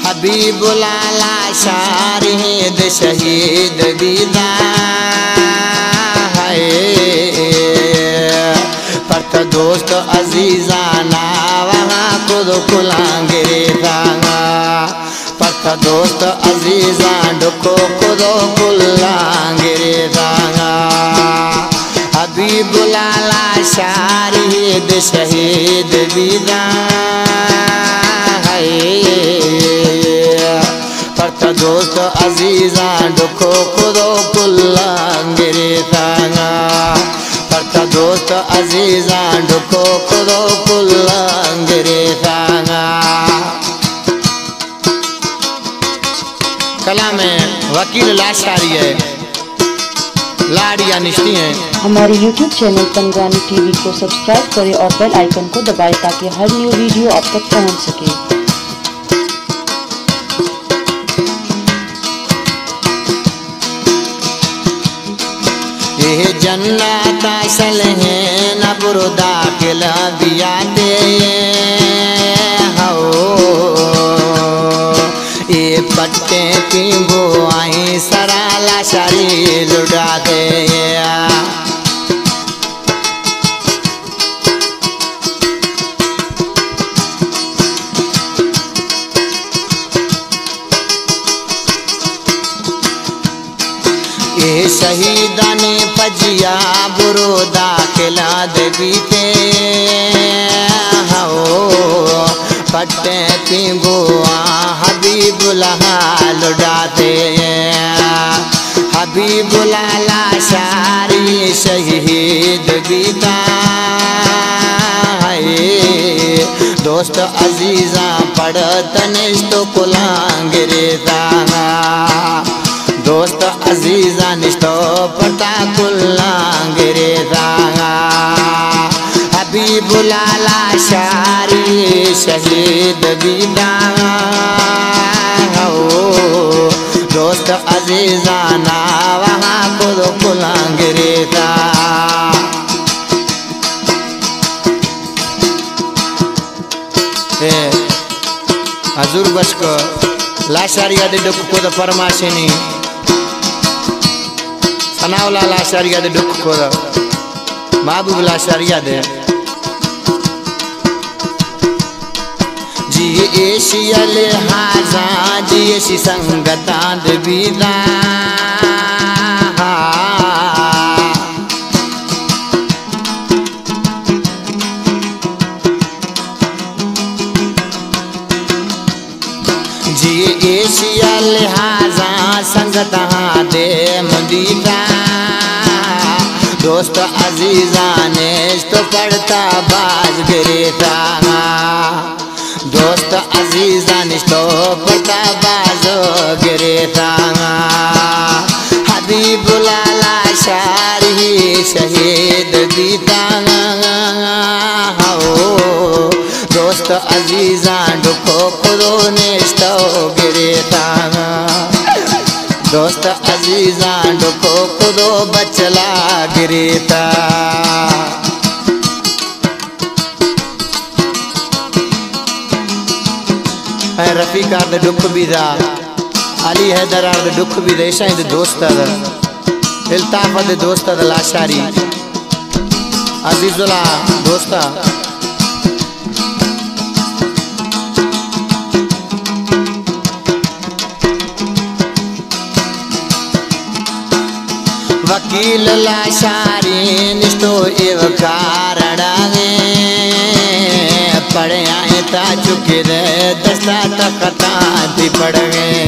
हबीबुलाला शाहिद शहीद विदा है परत दोस्त अजीजाना वहाँ खुद कुलांगिरे दांगा परत दोस्त अजीजा डुको खुद कुलांगिरे दांगा हबीबुलाला शाहिद शहीद विदा है परत दोस्त अजीजा डुको खुद कुलांगिरे दांगा परत दोस्त अजीजा डुको खुद कुलांगिरे दांगा। कला में वकील लाशारी है लाड़िया निश्ती हैं। हमारे YouTube चैनल पंगानी टीवी को सब्सक्राइब करें और बेल आइकन को दबाएं ताकि हर न्यू वीडियो आप तक पहुंच सके। ये जन्नत असल है न बुरुदा किला बिया दे हो ये पट्टे की वो आई सराला शारी लुटा दे ये शहीदा ने पजिया बुरुदा किला देवी के हो पट्टे पिंगुआ हबीबुल्लाह लुटाते हबीबुल्लाह शारी शहीद विदा है दोस्त अजीजा पढ़त निष्ठो कुलांगिरे दांगा दोस्त अजीजा निष्ठो पता कुलांगिरे दांगा हबीबुल्लाह शारी शहीद विदा हो दोस्त अजीजा ना वहाँ खुद कुलांगिरे हजूर बच को लाशारिया दे दुख को द परमाशिनी सनावला लाशारिया दे दुख को the Mehboob लाशारिया they ji Asia लिहाजा जी एशी संगता दे विदा जी एशिया लिहाजा संगता दे मदीना दोस्त अजीजा ने तो पढ़ता बाज गिरे दोस्त अजीजा निष्ठो पता बाजो गिरे हबीबुल्लाह शारी शहीद विदा हो दोस्त अजीजा डुको खुदो निष्ठो गिरे दोस्त अजीजा डुको खुदो बचला गिरे रफीकार दे दुख भी दा अली हैदरार दे दुख भी दे शायद दोस्त दा इल्ताफ दे दोस्त दा लाशारी अजीजुल्लाह दोस्त वकील लाशारी निष्ठो एव कारणा पढ़े आए ता चुके रे दस्ता तखता थी पड़ गए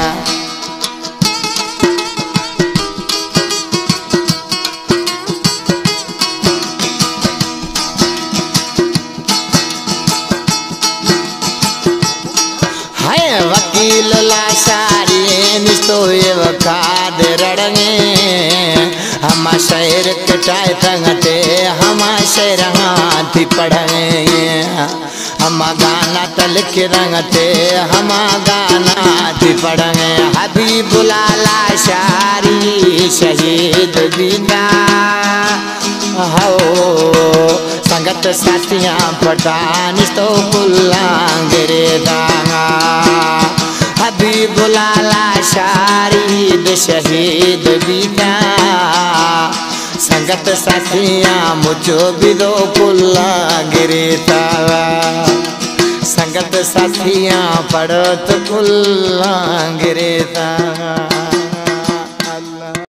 हाय वकील लाशारी निष्ठो एव खाद रड़गे हम शहर कटाए तंगते हम शहर हाथी पढ़े हम गाना तल के रंगते हम गाना थी पढ़े हबीबुल्लाह शारी शहीद विदा हो संगत साथियाँ पठान तो कुलांगिरे दांगा लाशारी दे शहीद बीता संगत साथियां मुझो बिदो कुल्ला गिरेता संगत साथियां पड़त कुल्ला गिरेता।